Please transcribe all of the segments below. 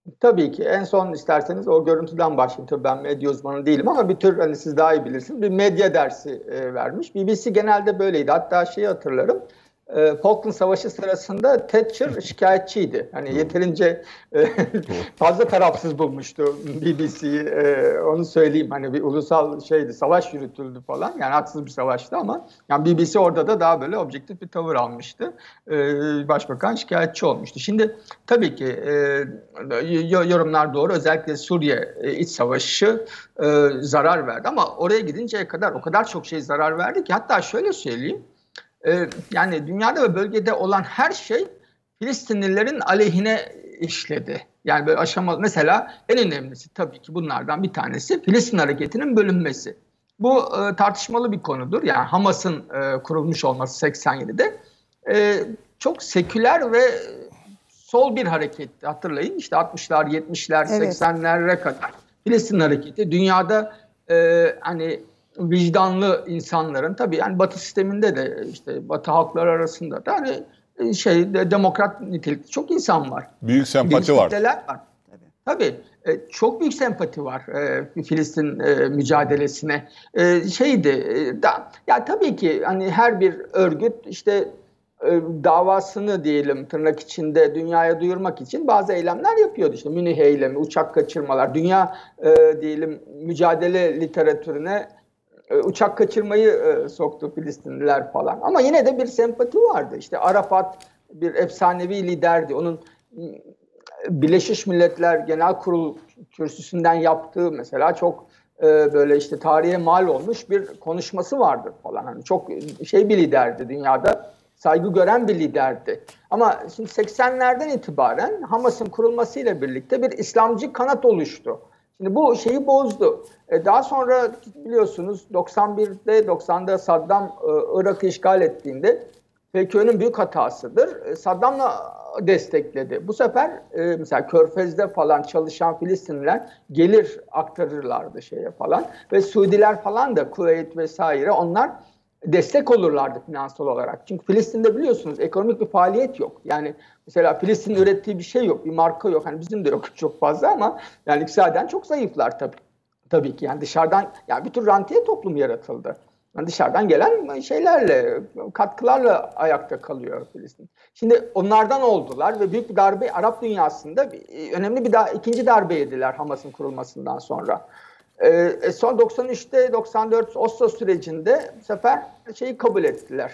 Tabii ki. En son isterseniz o görüntüden başlayayım. Tabii ben medya uzmanı değilim ama bir tür, hani siz daha iyi bilirsiniz, bir medya dersi vermiş. BBC genelde böyleydi. Hatta şeyi hatırlarım. Falkland Savaşı sırasında Thatcher şikayetçiydi. Hani yeterince fazla tarafsız bulmuştu BBC'yi. Onu söyleyeyim. Hani bir ulusal şeydi, savaş yürütüldü falan. Yani haksız bir savaştı ama yani BBC orada da daha böyle objektif bir tavır almıştı. Başbakan şikayetçi olmuştu. Şimdi tabii ki yorumlar doğru. Özellikle Suriye iç savaşı zarar verdi. Ama oraya gidinceye kadar o kadar çok şey zarar verdi ki, hatta şöyle söyleyeyim. Yani dünyada ve bölgede olan her şey Filistinlilerin aleyhine işledi. Yani böyle aşamalı, mesela en önemlisi tabii ki bunlardan bir tanesi Filistin hareketinin bölünmesi. Bu tartışmalı bir konudur. Yani Hamas'ın kurulmuş olması 87'de çok seküler ve sol bir hareketti. Hatırlayın, işte 60'lar, 70'ler, Evet. 80'lere kadar Filistin hareketi dünyada hani vicdanlı insanların, tabii yani Batı sisteminde de, işte Batı halkları arasında da hani demokrat nitelikli çok insan var. Büyük sempati Geniş var. kitleler var. Tabii çok büyük sempati var Filistin mücadelesine. Ya tabii ki hani her bir örgüt işte davasını diyelim tırnak içinde dünyaya duyurmak için bazı eylemler yapıyordu. İşte Münih eylemi, uçak kaçırmalar, dünya diyelim mücadele literatürüne uçak kaçırmayı soktu Filistinliler falan. Ama yine de bir sempati vardı. İşte Arafat bir efsanevi liderdi. Onun Birleşmiş Milletler Genel Kurul kürsüsünden yaptığı mesela çok böyle işte tarihe mal olmuş bir konuşması vardır falan. Hani çok bir liderdi, dünyada saygı gören bir liderdi. Ama şimdi 80'lerden itibaren Hamas'ın kurulmasıyla birlikte bir İslamcı kanat oluştu. Şimdi bu şeyi bozdu. Daha sonra biliyorsunuz 91'de 90'da Saddam Irak'ı işgal ettiğinde FKÖ'nün büyük hatasıdır. Saddam'la destekledi. Bu sefer mesela Körfez'de falan çalışan Filistinliler gelir aktarırlardı şeye falan. Ve Suudiler falan da, Kuveyt vesaire, onlar destek olurlardı finansal olarak. Çünkü Filistin'de biliyorsunuz ekonomik bir faaliyet yok. Yani mesela Filistin ürettiği bir şey yok, bir marka yok. Hani bizim de yok çok fazla ama yani iktisaden çok zayıflar tabii. Tabii ki yani dışarıdan, yani bir tür rantiye toplum yaratıldı. Yani dışarıdan gelen şeylerle, katkılarla ayakta kalıyor Filistin. Şimdi onlardan oldular ve büyük bir darbe, Arap dünyasında önemli bir ikinci darbe yediler Hamas'ın kurulmasından sonra. Son 93'te 94 Oslo sürecinde bu sefer şeyi kabul ettiler.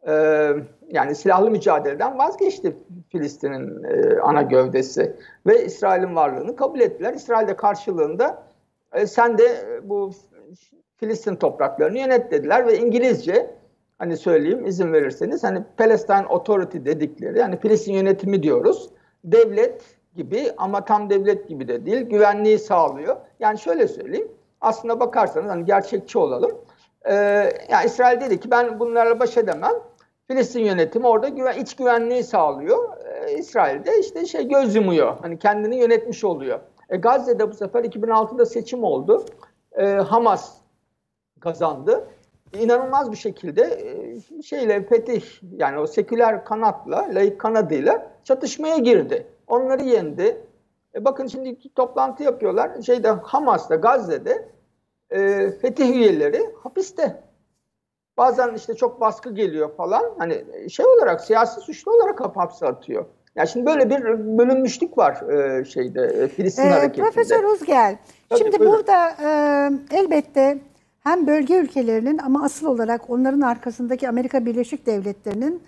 Yani silahlı mücadeleden vazgeçti Filistin'in ana gövdesi ve İsrail'in varlığını kabul ettiler. İsrail de karşılığında sen de bu Filistin topraklarını yönet dediler ve İngilizce, hani söyleyeyim izin verirseniz, hani Palestine Authority dedikleri, yani Filistin yönetimi diyoruz. Devlet gibi ama tam devlet gibi de değil, güvenliği sağlıyor. Yani şöyle söyleyeyim, aslında bakarsanız hani gerçekçi olalım. Yani İsrail dedi ki ben bunlarla baş edemem. Filistin yönetimi orada iç güvenliği sağlıyor. İsrail'de işte göz yumuyor. Hani kendini yönetmiş oluyor. Gazze'de bu sefer 2006'da seçim oldu. Hamas kazandı. İnanılmaz bir şekilde Fetih, yani o seküler kanatla, laik kanadıyla çatışmaya girdi. Onları yendi. Bakın şimdi toplantı yapıyorlar. Hamas'ta, Gazze'de Fetih üyeleri hapiste. Bazen işte çok baskı geliyor falan. Hani olarak, siyasi suçlu olarak hapse atıyor. Yani şimdi böyle bir bölünmüşlük var Filistin hareketinde. Profesör Uzgel, şimdi buyurun. burada elbette hem bölge ülkelerinin ama asıl olarak onların arkasındaki Amerika Birleşik Devletleri'nin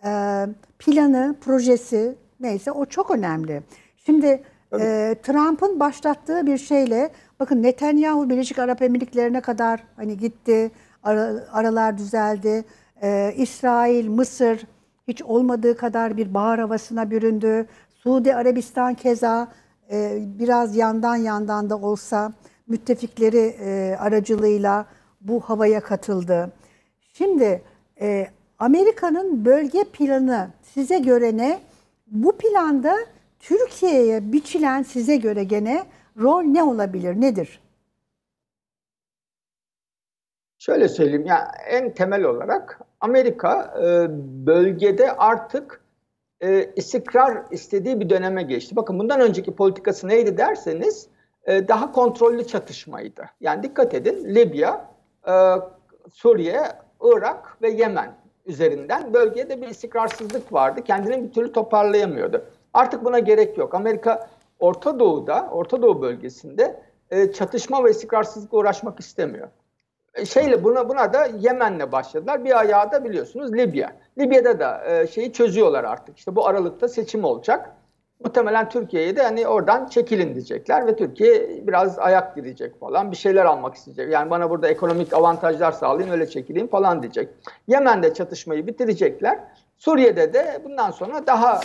planı, projesi neyse o çok önemli. Şimdi Trump'ın başlattığı bir şeyle, bakın Netanyahu Birleşik Arap Emirlikleri'ne kadar hani gitti, aralar düzeldi. İsrail, Mısır hiç olmadığı kadar bir bahar havasına büründü. Suudi Arabistan keza biraz yandan da olsa müttefikleri aracılığıyla bu havaya katıldı. Şimdi Amerika'nın bölge planı size göre ne? Bu planda Türkiye'ye biçilen size göre gene rol ne olabilir, nedir? Şöyle söyleyeyim, ya en temel olarak Amerika bölgede artık istikrar istediği bir döneme geçti. Bakın bundan önceki politikası neydi derseniz daha kontrollü çatışmaydı. Yani dikkat edin, Libya, Suriye, Irak ve Yemen üzerinden bölgede bir istikrarsızlık vardı. Kendini bir türlü toparlayamıyordu. Artık buna gerek yok. Amerika Orta Doğu bölgesinde çatışma ve istikrarsızlıkla uğraşmak istemiyor. Buna da Yemen'le başladılar. Bir ayağı da biliyorsunuz Libya. Libya'da da şeyi çözüyorlar artık. İşte bu Aralık'ta seçim olacak. Muhtemelen Türkiye'ye de hani oradan çekilin diyecekler ve Türkiye biraz ayak girecek falan. Bir şeyler almak isteyecek. Yani bana burada ekonomik avantajlar sağlayın, öyle çekileyim falan diyecek. Yemen'de çatışmayı bitirecekler. Suriye'de de bundan sonra daha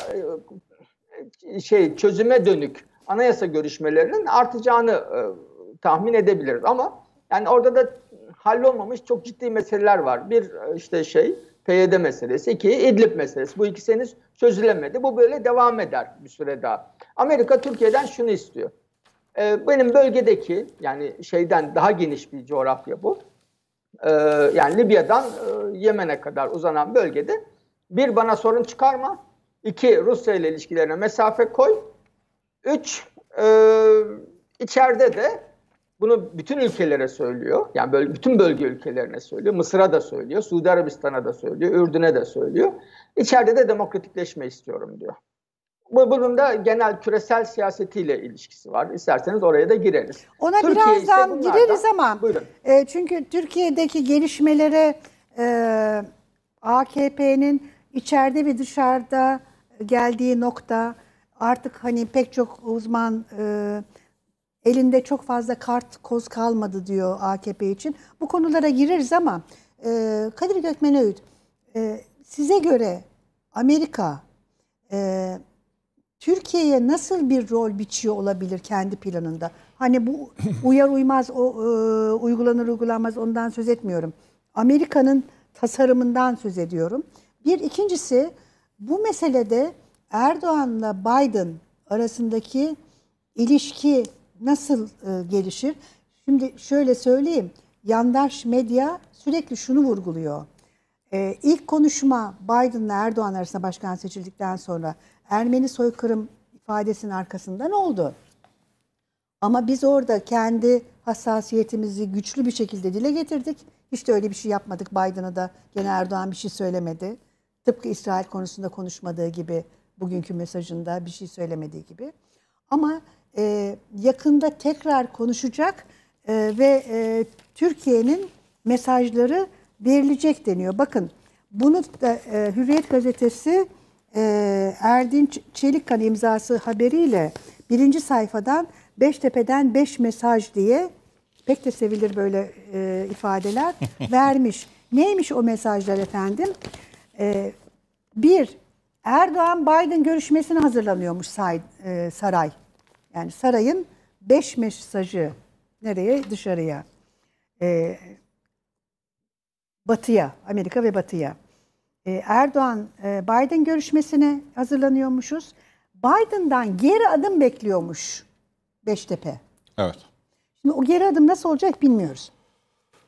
çözüme dönük anayasa görüşmelerinin artacağını tahmin edebiliriz. Ama yani orada da hallolmamış çok ciddi meseleler var. Bir PYD meselesi, iki İdlib meselesi. Bu ikisi henüz çözülemedi. Bu böyle devam eder bir süre daha. Amerika Türkiye'den şunu istiyor. Benim bölgedeki yani daha geniş bir coğrafya bu. Yani Libya'dan Yemen'e kadar uzanan bölgede bir, bana sorun çıkarma. İki, Rusya ile ilişkilerine mesafe koy. Üç, içeride de bunu bütün ülkelere söylüyor. Yani bütün bölge ülkelerine söylüyor. Mısır'a da söylüyor. Suudi Arabistan'a da söylüyor. Ürdün'e de söylüyor. İçeride de demokratikleşme istiyorum diyor. Bunun da genel küresel siyasetiyle ilişkisi var. İsterseniz oraya da gireriz. Ona Türkiye birazdan gireriz ama buyurun. Çünkü Türkiye'deki gelişmelere AKP'nin içeride ve dışarıda geldiği nokta, artık hani pek çok uzman elinde çok fazla koz kalmadı diyor AKP için. Bu konulara gireriz ama Kadir Gökmen-Öğüt, size göre Amerika Türkiye'ye nasıl bir rol biçiyor olabilir kendi planında? Hani bu uyar uymaz, uygulanır uygulanmaz ondan söz etmiyorum. Amerika'nın tasarımından söz ediyorum. İkincisi, bu meselede Erdoğan'la Biden arasındaki ilişki nasıl gelişir? Şimdi şöyle söyleyeyim, yandaş medya sürekli şunu vurguluyor. İlk konuşma Biden'la Erdoğan arasında başkan seçildikten sonra Ermeni soykırım ifadesinin arkasından oldu. Ama biz orada kendi hassasiyetimizi güçlü bir şekilde dile getirdik. Hiç de öyle bir şey yapmadık. Biden'a da gene Erdoğan bir şey söylemedi. Tıpkı İsrail konusunda konuşmadığı gibi, bugünkü mesajında bir şey söylemediği gibi. Ama yakında tekrar konuşacak ve Türkiye'nin mesajları verilecek deniyor. Bakın, bunu da Hürriyet Gazetesi Erdinç Çelikkan imzası haberiyle birinci sayfadan Beştepe'den 5 mesaj diye, pek de sevilir böyle ifadeler, vermiş. Neymiş o mesajlar efendim? Bir, Erdoğan-Biden görüşmesine hazırlanıyormuş saray. Yani sarayın 5 mesajı nereye? Dışarıya. Batı'ya, Amerika ve Batı'ya. Erdoğan-Biden görüşmesine hazırlanıyormuşuz. Biden'dan geri adım bekliyormuş Beştepe. Evet. Şimdi o geri adım nasıl olacak bilmiyoruz.